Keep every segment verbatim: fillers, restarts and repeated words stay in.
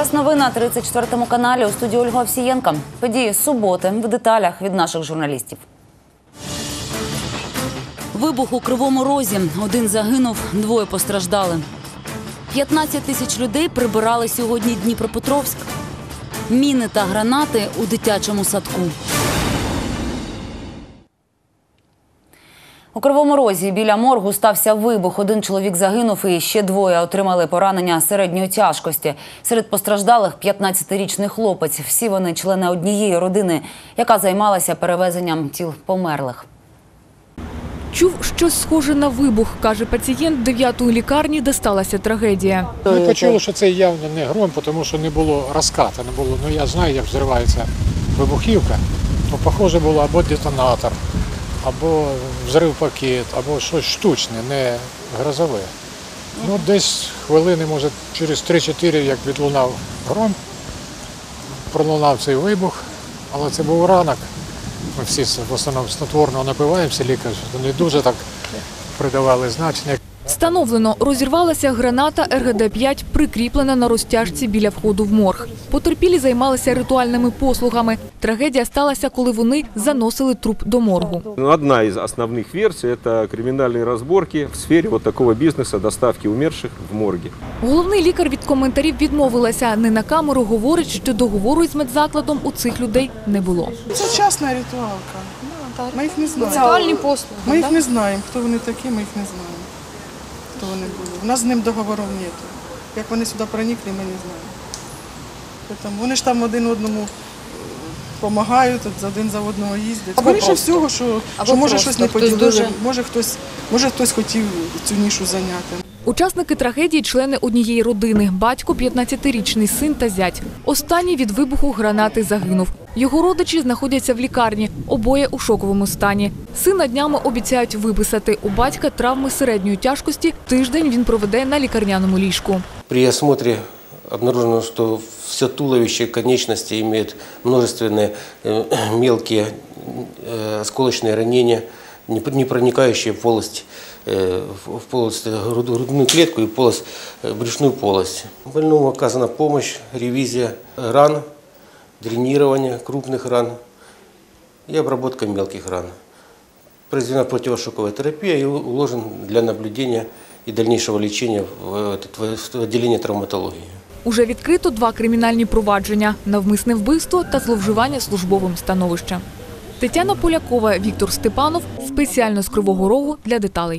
Час новин на тридцять четвертому каналі. У студії Ольга Овсієнка. Події з суботи в деталях від наших журналістів. Вибух у Кривому Розі. Один загинув, двоє постраждали. п'ятнадцять тисяч людей прибирали сьогодні Дніпропетровськ. Міни та гранати у дитячому садку. У Кривому Розі біля моргу стався вибух. Один чоловік загинув і ще двоє отримали поранення середньої тяжкості. Серед постраждалих п'ятнадцятирічний хлопець. Всі вони члени однієї родини, яка займалася перевезенням тіл померлих. Чув щось схоже на вибух, каже пацієнт дев'ятої лікарні, де сталася трагедія. Ми почули, що це явно не гром, тому що не було розкату. Не було, ну я знаю, як взривається вибухівка. Ну, похоже було або детонатор, або взрив пакет, або щось штучне, не грозове. Ну, десь хвилини, може, через три-чотири, як відлунав гром, пролунав цей вибух, але це був ранок. Ми всі в основному снотворно напиваємося, лікар, не дуже так придавали значення. Встановлено, розірвалася граната ер ге де п'ять, прикріплена на розтяжці біля входу в морг. Потерпілі займалися ритуальними послугами. Трагедія сталася, коли вони заносили труп до моргу. Одна із основних версій – це кримінальні розборки в сфері вот такого бізнесу доставки умерших в морги. Головний лікар від коментарів відмовилася. Не на камеру говорить, що договору із медзакладом у цих людей не було. Це частна ритуалка. Ми їх не знаємо. Ритуальні послуги. Ми їх не знаємо. Хто вони такі, ми їх не знаємо. Хто вони були. У нас з ним договорів немає. Як вони сюди проникли, ми не знаємо. Тому вони ж там один одному допомагають, один за одного їздять. Скоріше всього, що, що може щось не поділили, дуже... може, хтось, може хтось хотів цю нішу зайняти. Учасники трагедії – члени однієї родини. Батько, п'ятнадцятирічний син та зять. Останній від вибуху гранати загинув. Його родичі знаходяться в лікарні, обоє у шоковому стані. Сина днями обіцяють виписати. У батька травми середньої тяжкості. Тиждень він проведе на лікарняному ліжку. При осмотре обнаружено, что все туловище, конечности имеют множественные мелкие осколочные ранения, не проникающие в полость, в полость грудную клетку и полость, брюшную полость. Больному оказана помощь, ревизия ран, дренирование крупных ран и обработка мелких ран. Произведена противошоковая терапия и уложен для наблюдения и дальнейшего лечения в відділення травматології. Уже відкрито два кримінальні провадження – навмисне вбивство та зловживання службовим становищем. Тетяна Полякова, Віктор Степанов. Спеціально з Кривого Рогу для деталей.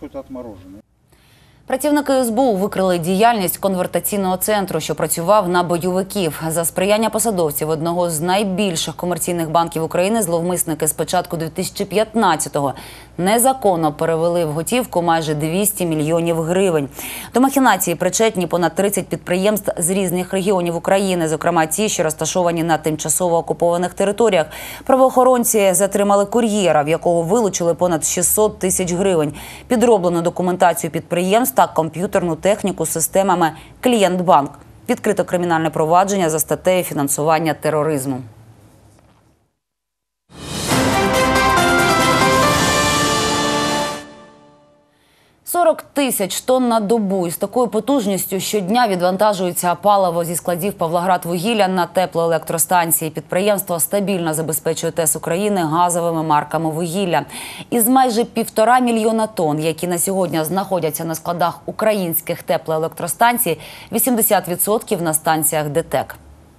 Працівники ес бе у викрили діяльність конвертаційного центру, що працював на бойовиків. За сприяння посадовців одного з найбільших комерційних банків України зловмисники з початку дві тисячі п'ятнадцятого незаконно перевели в готівку майже двісті мільйонів гривень. До махінації причетні понад тридцять підприємств з різних регіонів України, зокрема ті, що розташовані на тимчасово окупованих територіях. Правоохоронці затримали кур'єра, в якого вилучили понад шістсот тисяч гривень, підроблену документацію підприємств та комп'ютерну техніку з системами «Клієнтбанк». Відкрито кримінальне провадження за статтею фінансування тероризму. сорок тисяч тонн на добу. Із такою потужністю щодня відвантажується паливо зі складів «Павлоградвугілля» на теплоелектростанції. Підприємство стабільно забезпечує ТЕС України газовими марками вугілля. Із майже півтора мільйона тонн, які на сьогодні знаходяться на складах українських теплоелектростанцій, вісімдесят відсотків на станціях ДТЕК.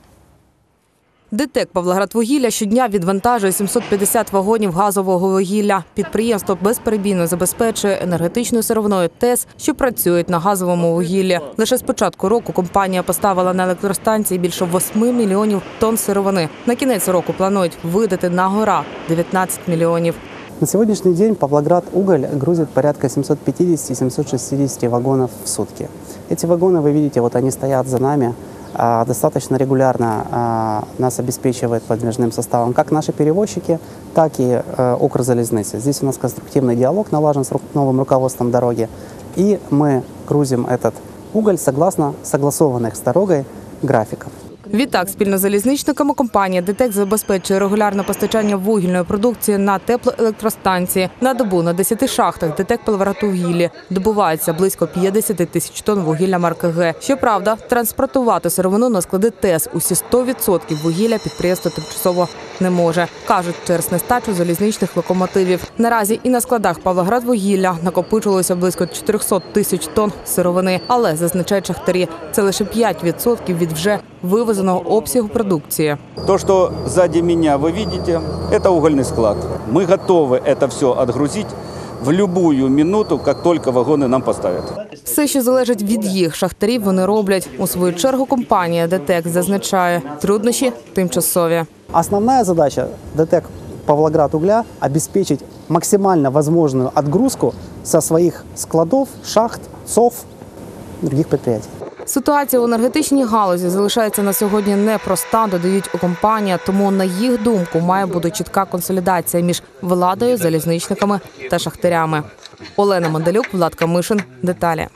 ДТЕК «Павлоградвугілля» щодня відвантажує сімсот п'ятдесят вагонів газового вугілля. Підприємство безперебійно забезпечує енергетичною сировиною ТЕС, що працюють на газовому вугіллі. Лише з початку року компанія поставила на електростанції більше восьми мільйонів тонн сировини. На кінець року планують видати на-гора дев'ятнадцять мільйонів. На сегодняшний день «Павлоградуголь» грузит порядка семисот пятидесяти — семисот шестидесяти вагонов в сутки. Эти вагоны, вы видите, вот они стоят за нами. Достаточно регулярно нас обеспечивает подвижным составом как наши перевозчики, так и Укрзалезница. Здесь у нас конструктивный диалог налажен с новым руководством дороги. И мы грузим этот уголь согласно согласованных с дорогой графиков. Відтак, спільно з залізничниками компанія ДТЕК забезпечує регулярне постачання вугільної продукції на теплоелектростанції. На добу на десяти шахтах ДТЕК Павлоград-Вугілля добувається близько п'ятдесят тисяч тонн вугілля марки Г. Щоправда, транспортувати сировину на склади ТЕС усі сто відсотків вугілля підприємство тимчасово не може. Кажуть, через нестачу залізничних локомотивів. Наразі і на складах Павлоград-Вугілля накопичилося близько чотириста тисяч тонн сировини. Але, зазначають шахтарі, це лише п'ять відсотків від вже вивезеного обсягу продукції. То, что сзади меня вы видите, это угольный склад. Мы готовы это все отгрузить в любую минуту, как только вагоны нам поставят. Все, що залежить від їх шахтарів, вони роблять. У свою чергу компанія ДТЕК зазначає, труднощі тимчасові. Основная задача ДТЕК Павлоград-Угля – обеспечить максимально возможную отгрузку со своих складов, шахт, цов, других предприятий. Ситуація у енергетичній галузі залишається на сьогодні непроста, додають у компанії, тому, на їх думку, має бути чітка консолідація між владою, залізничниками та шахтарями. Олена Мандалюк, Влад Камишин. Деталі.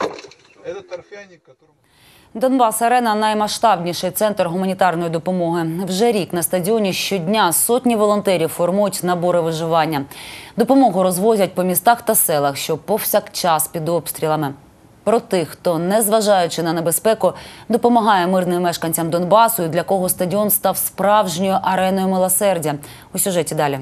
Донбас-Арена – наймасштабніший центр гуманітарної допомоги. Вже рік на стадіоні щодня сотні волонтерів формують набори виживання. Допомогу розвозять по містах та селах, що повсякчас під обстрілами. Про тих, хто, незважаючи на небезпеку, допомагає мирним мешканцям Донбасу і для кого стадіон став справжньою ареною милосердя. У сюжеті далі.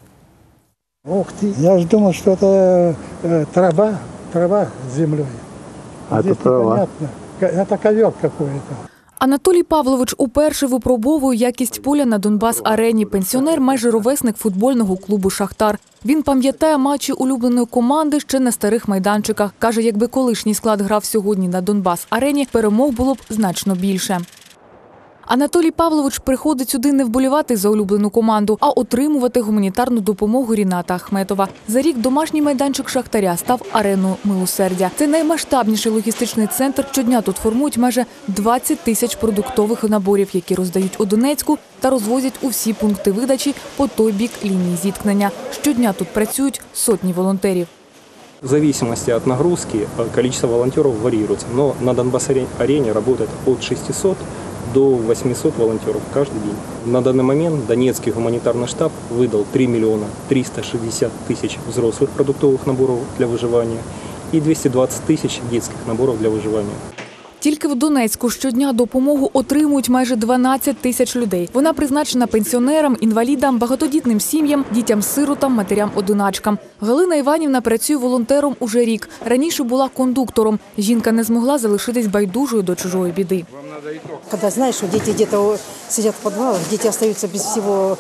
Ух ты, я ж думал, что это э, трава, трава с землей. А это трава. Непонятно. Это ковер какой-то. Анатолій Павлович уперше випробовує якість поля на Донбас-арені. Пенсіонер, майже ровесник футбольного клубу «Шахтар». Він пам'ятає матчі улюбленої команди ще на старих майданчиках. Каже, якби колишній склад грав сьогодні на Донбас-арені, перемог було б значно більше. Анатолій Павлович приходить сюди не вболівати за улюблену команду, а отримувати гуманітарну допомогу Ріната Ахметова. За рік домашній майданчик «Шахтаря» став ареною милосердя. Це наймасштабніший логістичний центр. Щодня тут формують майже двадцять тисяч продуктових наборів, які роздають у Донецьку та розвозять у всі пункти видачі по той бік лінії зіткнення. Щодня тут працюють сотні волонтерів. В зависимости от нагрузки количество волонтеров варьируется, но на Донбасс-арене работает от шестисот до восьмисот волонтеров каждый день. На данный момент Донецкий гуманитарный штаб выдал три миллиона триста шестьдесят тысяч взрослых продуктовых наборов для выживания и двести двадцать тысяч детских наборов для выживания. Тільки в Донецьку щодня допомогу отримують майже дванадцять тисяч людей. Вона призначена пенсіонерам, інвалідам, багатодітним сім'ям, дітям-сиротам, матерям-одиначкам. Галина Іванівна працює волонтером уже рік. Раніше була кондуктором. Жінка не змогла залишитись байдужою до чужої біди. Когда знаешь, что дети где-то сидят в подвалах, дети остаются без всего,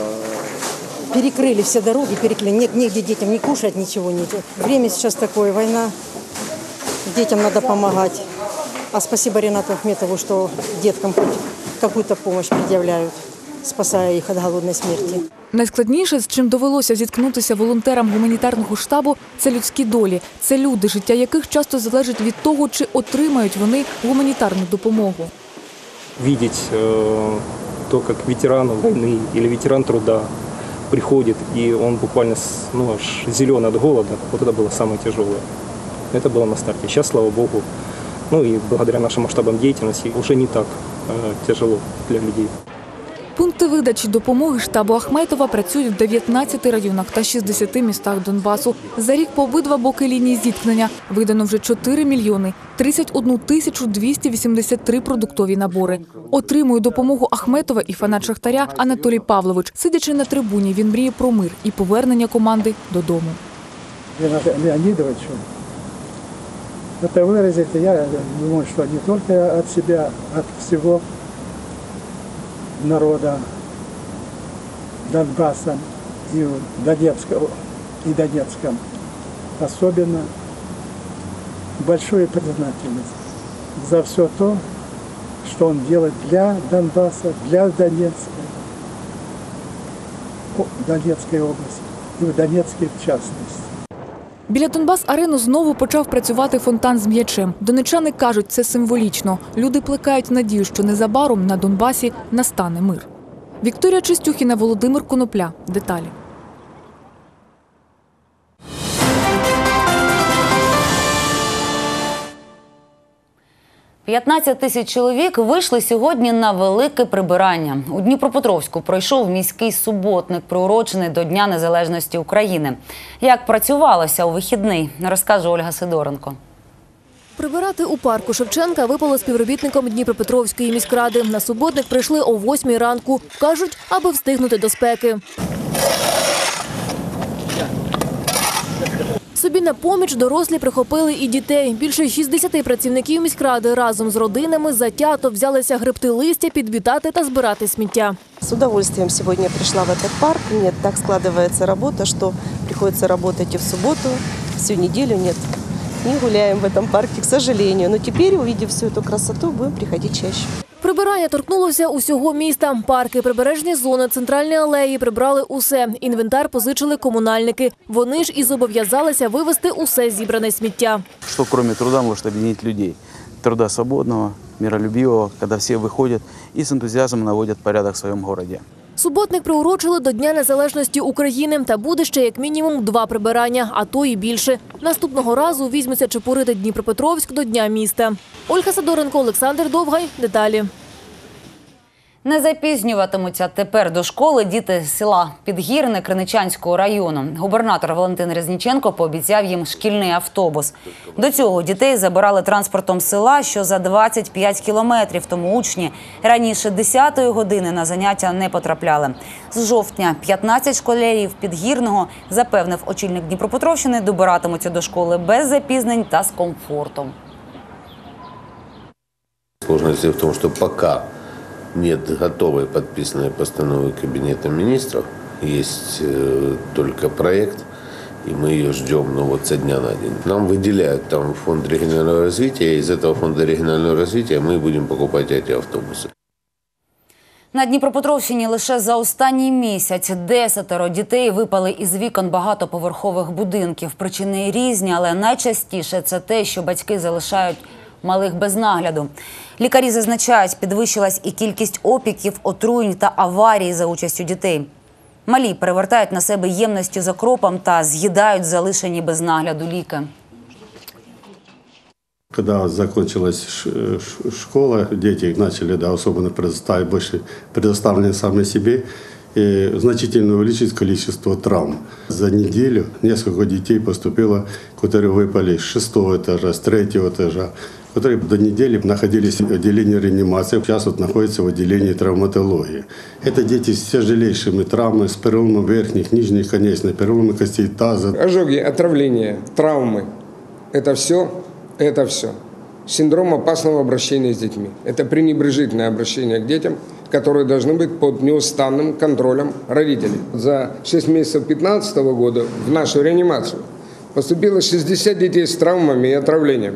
перекрыли все дороги, перекрыли, негде детям не кушать, ничего нет. Время сейчас такое, война, детям надо помогать. А спасибо Ринату Ахметову, что деткам хоть какую-то помощь предъявляют, спасая їх від голодної смерті. Найскладніше, з чим довелося зіткнутися волонтерам гуманітарного штабу – це людські долі. Це люди, життя яких часто залежить від того, чи отримають вони гуманітарну допомогу. Видеть э, то, как ветеран войны или ветеран труда приходит, и он буквально ну, аж зеленый от голода, вот это было самое тяжелое. Это было на старте. Сейчас, слава богу, ну и благодаря нашим масштабам деятельности уже не так э, тяжело для людей. Пункти видачі допомоги штабу Ахметова працюють в дев'ятнадцяти районах та шістдесяти містах Донбасу. За рік по обидва боки лінії зіткнення видано вже чотири мільйони тридцять одну тисячу двісті вісімдесят три продуктові набори. Отримує допомогу Ахметова і фанат «Шахтаря» Анатолій Павлович. Сидячи на трибуні, він мріє про мир і повернення команди додому. Леонидовичу, это выразить, я думаю, что не только от себя, от всего народа Донбасса и Донецка, и Донецком особенно большую признательность за все то, что он делает для Донбасса, для Донецка, Донецкой области и в Донецке в частности. Біля Донбас-арену знову почав працювати фонтан з м'ячем. Донеччани кажуть, це символічно. Люди плекають надію, що незабаром на Донбасі настане мир. Вікторія Чистюхіна, Володимир Конопля. Деталі. п'ятнадцять тисяч чоловік вийшли сьогодні на велике прибирання. У Дніпропетровську пройшов міський суботник, приурочений до Дня Незалежності України. Як працювалося у вихідний, розкаже Ольга Сидоренко. Прибирати у парку Шевченка випало співробітникам Дніпропетровської міськради. На суботник прийшли о восьмій ранку. Кажуть, аби встигнути до спеки. Собі на поміч дорослі прихопили і дітей. Більше шістдесят працівників міськради разом з родинами затято взялися гребти листя, підмітати та збирати сміття. С удовольствием сегодня пришла в этот парк. Нет, так складывается работа, что приходится работать и в субботу, всю неделю нет. Не гуляем в этом парке, к сожалению. Но теперь, увидев всю эту красоту, будем приходить чаще. Прибирання торкнулося усього міста. Парки, прибережні зони, центральні алеї прибрали усе. Інвентар позичили комунальники. Вони ж і зобов'язалися вивезти усе зібране сміття. Що, крім труда, може об'єднати людей? Труда свободного, миролюбивого, коли всі виходять і з ентузіазмом наводять порядок в своєму місті. Суботник приурочили до Дня Незалежності України. Та буде ще як мінімум два прибирання, а то і більше. Наступного разу візьмуться чепурити Дніпропетровськ до Дня міста. Ольга Сидоренко, Олександр Довгай. Деталі. Не запізнюватимуться тепер до школи діти з села Підгірне Криничанського району. Губернатор Валентин Резніченко пообіцяв їм шкільний автобус. До цього дітей забирали транспортом з села, що за двадцять п'ять кілометрів, тому учні раніше десятої години на заняття не потрапляли. З жовтня п'ятнадцять школярів Підгірного, запевнив очільник Дніпропетровщини, добиратимуться до школи без запізнень та з комфортом. Сложность в том, что пока нет готовой подписанной постановы Кабинета министров, есть э, только проект, и мы ее ждем, ну вот со дня на день. Нам выделяют там фонд регионального развития, и из этого фонда регионального развития мы будем покупать эти автобусы. На Дніпропетровщині лише за останній місяць десятеро дітей випали із вікон багатоповерхових будинків. Причини різні, але найчастіше це те, що батьки залишають малих без нагляду. Лікарі зазначають, підвищилась і кількість опіків, отруєнь та аварій за участю дітей. Малі перевертають на себе ємності з окропом та з'їдають залишені без нагляду ліки. Когда закончилась школа, дети начали, да, особенно предоставить больше предоставлены сами себе, и значительно увеличить количество травм. За неделю несколько детей поступило, которые выпали с шестого этажа, с третьего этажа, которые до недели находились в отделении реанимации, сейчас вот находятся в отделении травматологии. Это дети с тяжелейшими травмами, с переломом верхних, нижних конечностей, переломом костей таза. Ожоги, отравления, травмы – это все, это все. Синдром опасного обращения с детьми. Это пренебрежительное обращение к детям, которые должны быть под неустанным контролем родителей. За шесть месяцев две тысячи пятнадцатого года в нашу реанимацию поступило шестьдесят детей с травмами и отравлением.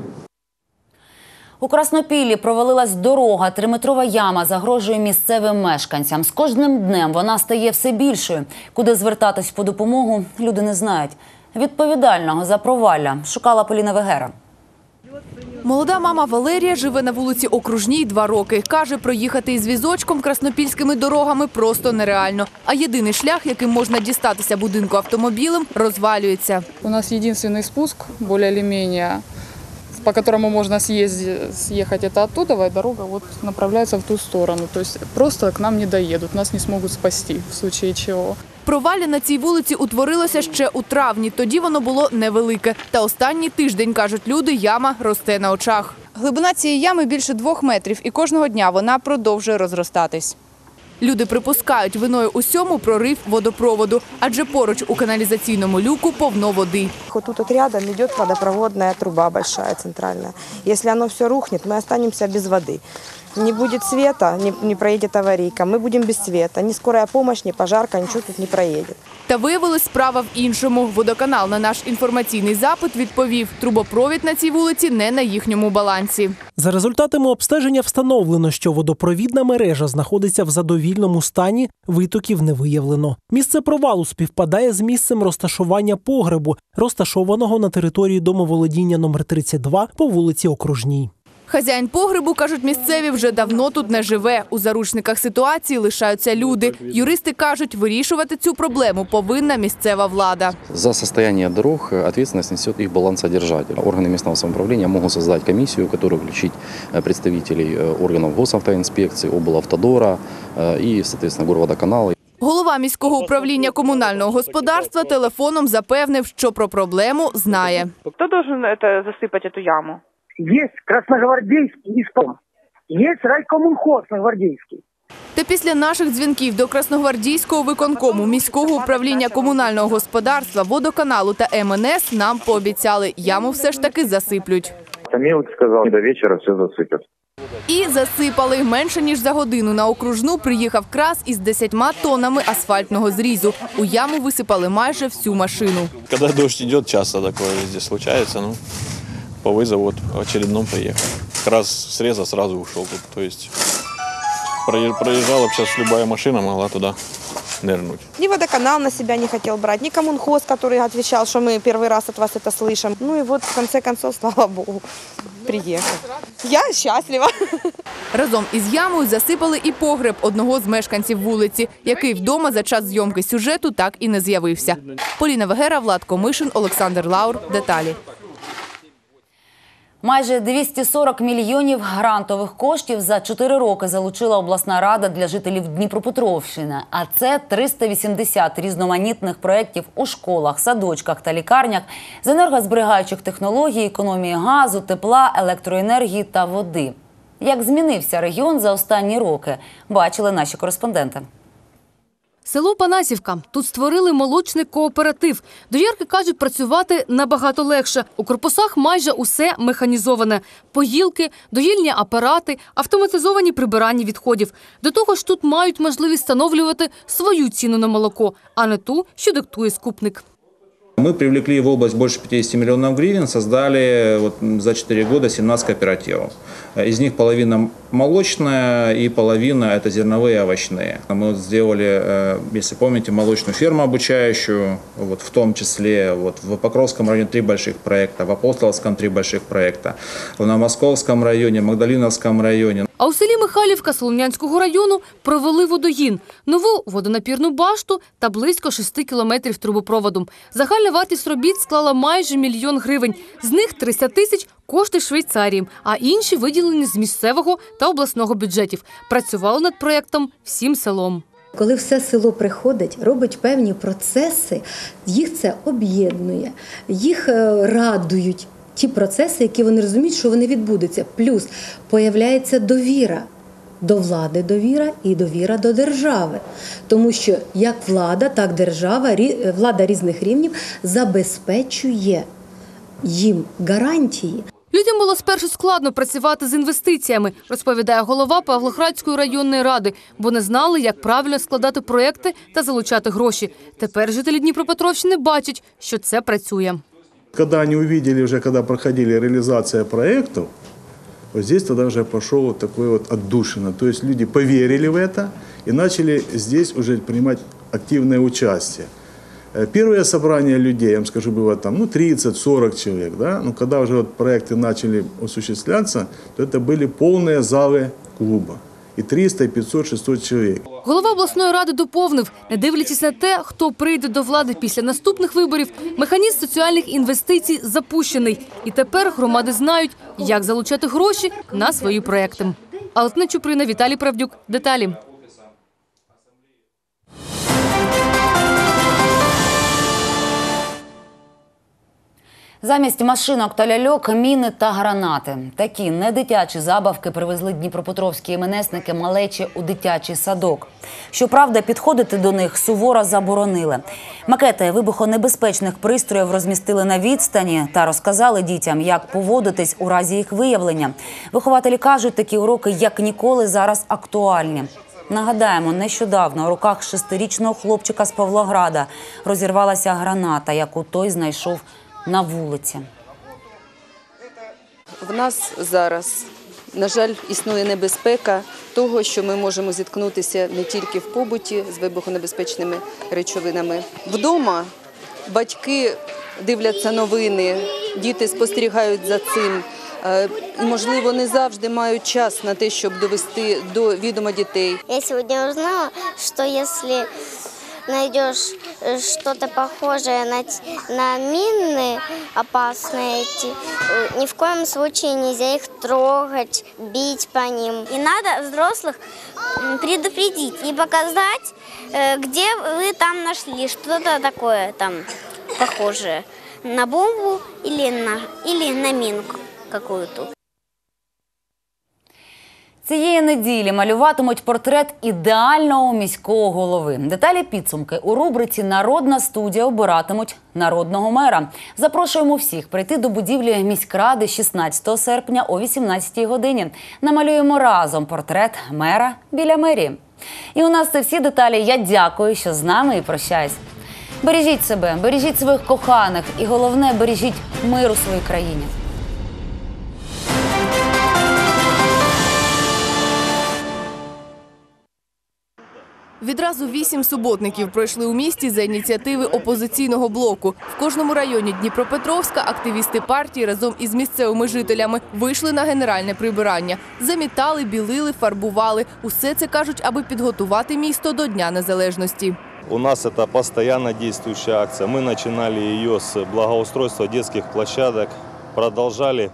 У Краснопіллі провалилась дорога, триметрова яма загрожує місцевим мешканцям. З кожним днем вона стає все більшою. Куди звертатись по допомогу, люди не знають. Відповідального за провалля шукала Поліна Вегера. Молода мама Валерія живе на вулиці Окружній два роки. Каже, проїхати із візочком краснопільськими дорогами просто нереально. А єдиний шлях, яким можна дістатися будинку автомобілем, розвалюється. У нас єдиний спуск, більш-менш, по которому можно съездить, съехать это оттуда, и дорога вот направляется в ту сторону. То есть просто к нам не доедут, нас не смогут спасти в случае чего. Провалля на цій вулиці утворилося ще у травні. Тоді воно було невелике. Та останній тиждень, кажуть люди, яма росте на очах. Глибина цієї ями більше двох метрів, і кожного дня вона продовжує розростатись. Люди припускають, виною усьому прорив водопроводу, адже поруч у каналізаційному люку повно води. Вот тут вот рядом идет водопроводная труба большая, центральная. Если оно все рухнет, мы останемся без воды. Не будет света, не, не проедет аварийка, мы будем без света. Ни скорая помощь, ни пожарка, ничего тут не проедет. Та виявилась справа в іншому. Водоканал на наш інформаційний запит відповів, трубопровід на цій вулиці не на їхньому балансі. За результатами обстеження встановлено, що водопровідна мережа знаходиться в задовільному стані, витоків не виявлено. Місце провалу співпадає з місцем розташування погребу, розташованого на території домоволодіння номер тридцять два по вулиці Окружній. Хазяїн погребу, кажуть місцеві, вже давно тут не живе. У заручниках ситуації лишаються люди. Юристи кажуть, вирішувати цю проблему повинна місцева влада. За состояние дорог ответственность несет их балансодержатель. Органы местного самоуправления могут создать комиссию, которую включить представителей органов госавтоинспекции, облавтодора и, соответственно, горводоканала. Голова міського управління комунального господарства телефоном запевнив, що про проблему знає. Хто має засипати цю яму? Есть Красногвардейский исполнитель, есть райкомунхоз Красногвардейский. Та після наших дзвінків до Красногвардійського виконкому, міського управління комунального господарства, водоканалу та ем ен ес нам пообіцяли, яму все ж таки засиплють. Мілик сказав, до вечора все засипять. І засипали. Менше ніж за годину на окружну приїхав крас із десятьма тоннами асфальтного зрізу. У яму висипали майже всю машину. Коли дощ йде, часто таке здесь случається. Ну, по вызову вот, очередном приехал. Как раз среза сразу ушел тут. То есть проезжала сейчас любая машина, могла туда нырнуть. Ни водоканал на себя не хотел брать, ни коммунхоз, который отвечал, что мы первый раз от вас это слышим. Ну и вот в конце концов, слава богу, приехал. Я счастлива. Разом із ямою засипали і погреб одного з мешканців вулиці, який вдома за час зйомки сюжету так і не з'явився. Поліна Вегера, Влад Комишин, Олександр Лаур. Деталі. Майже двісті сорок мільйонів грантових коштів за чотири роки залучила обласна рада для жителів Дніпропетровщини. А це триста вісімдесят різноманітних проєктів у школах, садочках та лікарнях з енергозберігаючих технологій, економії газу, тепла, електроенергії та води. Як змінився регіон за останні роки, бачили наші кореспонденти. Село Панасівка. Тут створили молочний кооператив. Доярки кажуть, працювати набагато легше. У корпусах майже усе механізоване. Поїлки, доїльні апарати, автоматизовані прибирання відходів. До того ж, тут мають можливість встановлювати свою ціну на молоко, а не ту, що диктує скупник. Мы привлекли в область больше пятидесяти миллионов гривен, создали вот за четыре года семнадцать кооперативов. Из них половина молочная и половина – это зерновые и овощные. Мы вот сделали, если помните, молочную ферму обучающую, вот в том числе вот в Покровском районе три больших проекта, в Апостоловском три больших проекта, в Новомосковском районе, Магдалиновском районе. А у селі Михайлівка Солом'янського району провели водогін, нову водонапірну башту та близько шести кілометрів трубопроводу. Загальна вартість робіт склала майже мільйон гривень. З них триста тисяч – кошти Швейцарії, а інші виділені з місцевого та обласного бюджетів. Працювали над проєктом всім селом. Коли все село приходить, робить певні процеси, їх це об'єднує, їх радують. Ті процеси, які вони розуміють, що вони відбудуться. Плюс появляється довіра до влади, довіра і довіра до держави. Тому що як влада, так держава, влада різних рівнів забезпечує їм гарантії. Людям було спершу складно працювати з інвестиціями, розповідає голова Павлоградської районної ради, бо не знали, як правильно складати проєкти та залучати гроші. Тепер жителі Дніпропетровщини бачать, що це працює. Когда они увидели уже, когда проходили реализация проектов, вот здесь тогда уже пошел вот такой вот отдушина. То есть люди поверили в это и начали здесь уже принимать активное участие. Первое собрание людей, я вам скажу, было там ну, тридцать-сорок человек. Да? Но когда уже вот проекты начали осуществляться, то это были полные залы клуба. І триста, і п'ятсот, шістсот чоловік. Голова обласної ради доповнив, не дивлячись на те, хто прийде до влади після наступних виборів, механізм соціальних інвестицій запущений. І тепер громади знають, як залучати гроші на свої проекти. Алтина Чуприна, Віталій Правдюк. Деталі. Замість машинок та ляльок – міни та гранати. Такі недитячі забавки привезли дніпропетровські іменесники малечі у дитячий садок. Щоправда, підходити до них суворо заборонили. Макети вибухонебезпечних пристроїв розмістили на відстані та розказали дітям, як поводитись у разі їх виявлення. Вихователі кажуть, такі уроки як ніколи зараз актуальні. Нагадаємо, нещодавно у руках шестирічного хлопчика з Павлограда розірвалася граната, яку той знайшов на вулиці. В нас зараз, на жаль, існує небезпека того, що ми можемо зіткнутися не тільки в побуті з вибухонебезпечними речовинами. Вдома батьки дивляться новини, діти спостерігають за цим. е, і, можливо, не завжди мають час на те, щоб довести до відома дітей. Я сегодня узнала, что если найдешь что-то похожее на, на мины опасные эти, ни в коем случае нельзя их трогать, бить по ним. И надо взрослых предупредить и показать, где вы там нашли что-то такое там похожее на бомбу или на, или на минку какую-то. Цієї неділі малюватимуть портрет ідеального міського голови. Деталі підсумки у рубриці «Народна студія» обиратимуть народного мера. Запрошуємо всіх прийти до будівлі міськради шістнадцятого серпня о вісімнадцятій годині. Намалюємо разом портрет мера біля мерії. І у нас це всі деталі. Я дякую, що з нами, і прощаюсь. Бережіть себе, бережіть своїх коханих і головне, бережіть мир у своїй країні. Відразу вісім суботників пройшли у місті за ініціативи опозиційного блоку. В кожному районі Дніпропетровська активісти партії разом із місцевими жителями вийшли на генеральне прибирання. Замітали, білили, фарбували. Усе це, кажуть, аби підготувати місто до Дня Незалежності. У нас это постоянно действующая акция. Мы начинали ее с благоустройства детских площадок, продолжали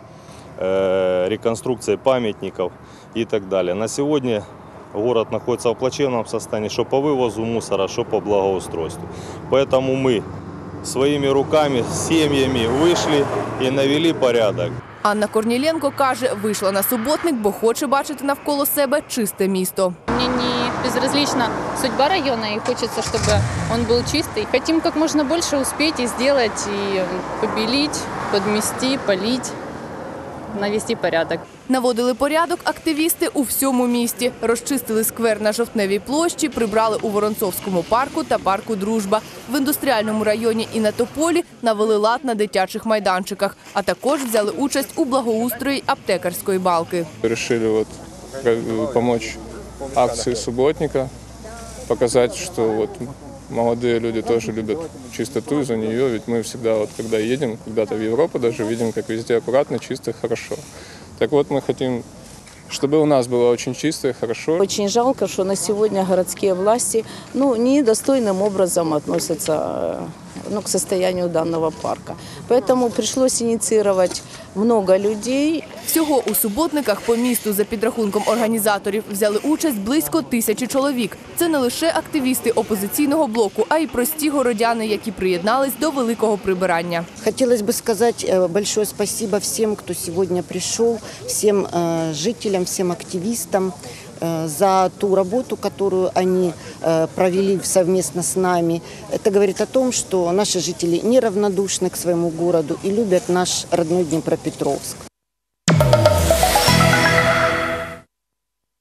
э, реконструкцией памятников и так далее. На сегодня город находится в плачевном состоянии, что по вывозу мусора, что по благоустройству. Поэтому мы своими руками, с семьями вышли и навели порядок. Анна Корнієнко каже, вийшла на суботник, бо хоче бачити навколо себе чисте місто. Мне не безразлична судьба района, и хочется, чтобы он был чистый. Хотим как можно больше успеть и сделать, и побелить, подмести, полить, навести порядок. Наводили порядок активісти у всьому місті. Розчистили сквер на Жовтневій площі, прибрали у Воронцовському парку та парку «Дружба». В індустріальному районі і на Тополі навели лад на дитячих майданчиках, а також взяли участь у благоустрої аптекарської балки. Решили вот помочь акции субботника, показать, что вот молодые люди тоже любят чистоту, за нее, ведь мы всегда, вот, когда едем куда-то в Европу, даже видим, как везде аккуратно, чисто, хорошо. Так вот, мы хотим, чтобы у нас было очень чисто и хорошо. Очень жалко, что на сегодня городские власти ну, недостойным образом относятся ну, к состоянию данного парка. Поэтому пришлось инициировать много людей. Всього у суботниках по місту, за підрахунком організаторів, взяли участь близько тисячі чоловік. Це не лише активісти опозиційного блоку, а й прості городяни, які приєднались до великого прибирання. Хотілося б сказати велике спасибо всім, хто сьогодні прийшов, всім жителям, всім активістам за ту работу, которую они провели совместно с нами. Это говорит о том, что наши жители неравнодушны к своему городу и любят наш родной Днепропетровск.